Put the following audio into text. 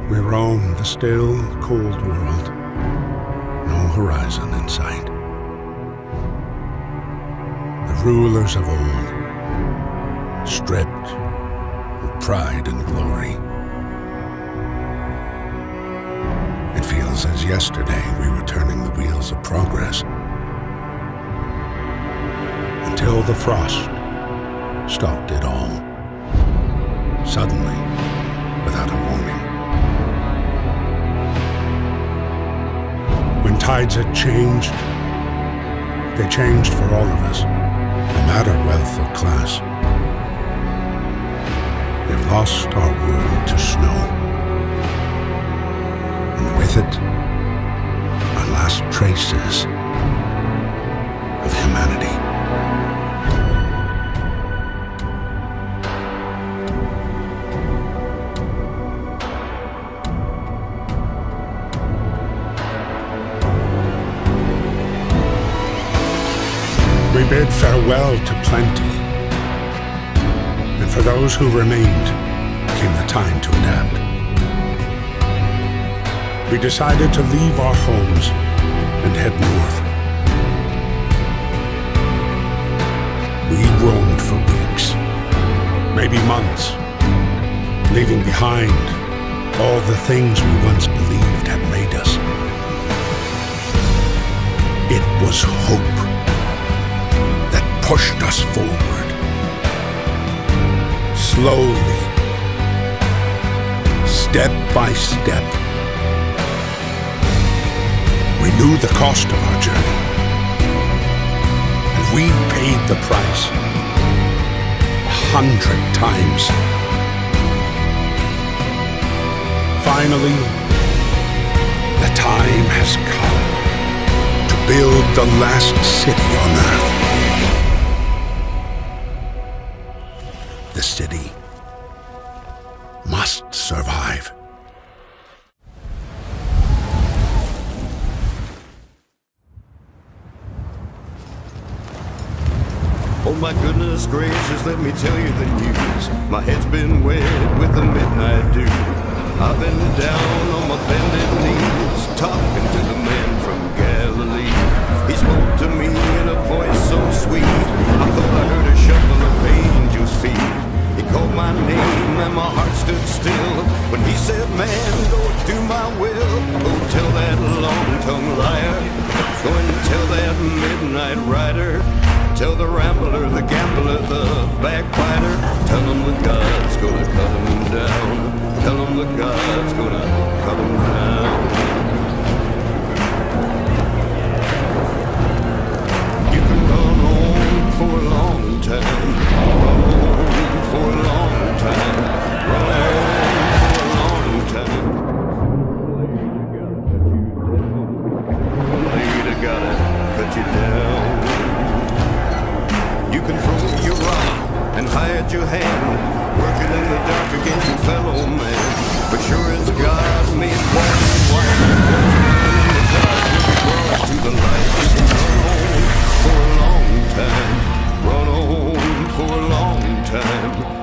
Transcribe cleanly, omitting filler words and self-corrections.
We roam the still, cold world, no horizon in sight. The rulers of old, stripped of pride and glory. It feels as yesterday we were turning the wheels of progress, until the frost stopped it all, suddenly, without a warning. When tides had changed, they changed for all of us, no matter wealth or class. We've lost our world to snow, and with it, our last traces of humanity. We bid farewell to plenty, and for those who remained came the time to adapt. We decided to leave our homes and head north. We roamed for weeks, maybe months, leaving behind all the things we once believed had made us. It was hope pushed us forward, slowly, step by step. We knew the cost of our journey, and we paid the price 100 times. Finally, the time has come to build the last city on Earth. The city must survive. Oh my goodness gracious, let me tell you the news. My head's been wet with the midnight dew. I've been down on my bended knees, talking to the man from Galilee. He spoke to me in a voice so sweet, I thought I heard a shuffle of angels' feet. He called my name and my heart stood still when he said, man, go do my will. Go tell that long-tongued liar, go and tell that midnight rider, tell the rambler, the gambler, the backbiter, tell him the God's gonna cut him down, tell him the God's gonna cut him down. You can run on for a long time, run on for a long time, run on for a long time. Later gotta cut you down. You can throw your rock and hide your hand, working in the dark against your fellow man. But sure as God made black and white, the God will be brought to the light. You can run on for a long time, run on for a long time.